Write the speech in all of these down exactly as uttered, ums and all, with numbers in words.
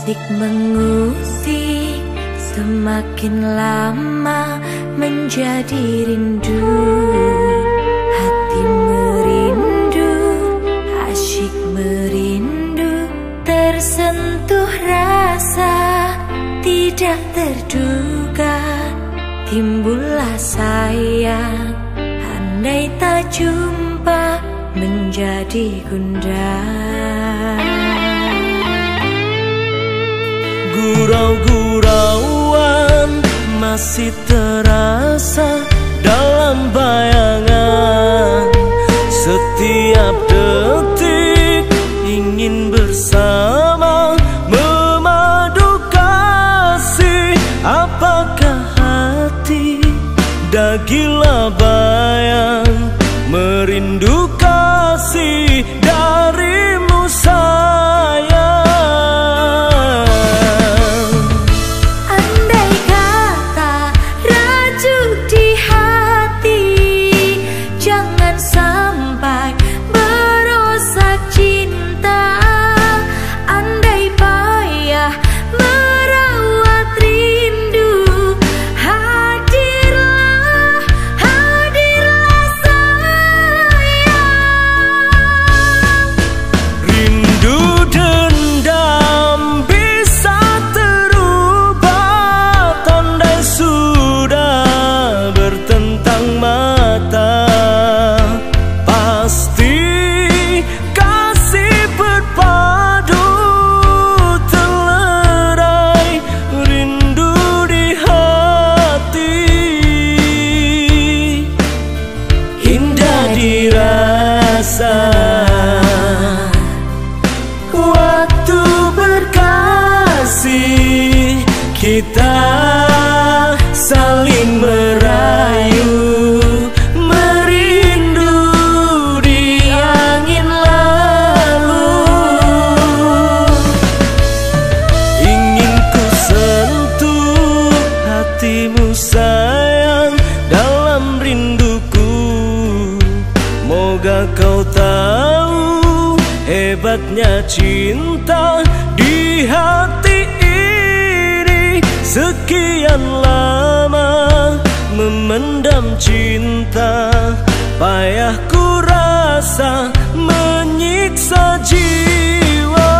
Asik mengusik, semakin lama menjadi rindu. Hati merindu, asyik merindu, tersentuh rasa tidak terduga. Timbullah sayang, andai tak jumpa menjadi gundah. Gurau-gurauan masih terasa dalam bayangan. Setiap detik ingin bersama, memadu kasih. Apakah hati dah gila bayang, merindu kasih darimu sayang. Andai kata rajut di hati, jangan sampai berusak cinta. Andai payah merawat rindu, hadirlah, hadirlah sayang. Rindu dendam bisa terubah, tandai sudah bertentang mata. Pasti kasih berpadu, terlerai rindu di hati. Indah dirasa waktu berkasih, kita saling merayu, merindu di angin lalu. Ingin ku sentuh hatimu sayang dalam rinduku. Moga kau tahu hebatnya cinta di hati ini. Sekian lama memendam cinta, payah ku rasa menyiksa jiwa.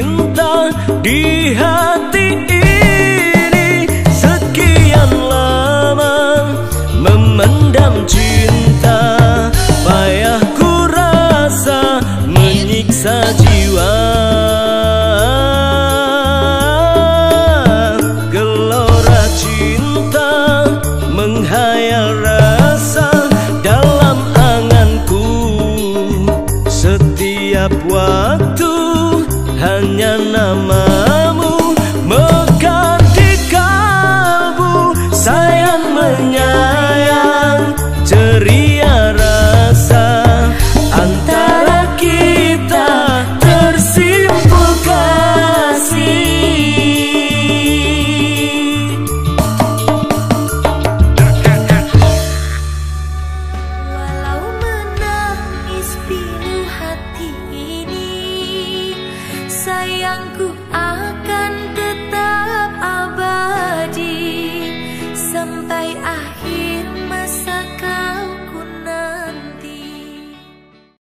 cinta di hati ini. Sekian lama memendam cinta, payah ku rasa menyiksa jiwa. Gelora cinta menghayal rasa dalam anganku. Setiap waktu hanya nama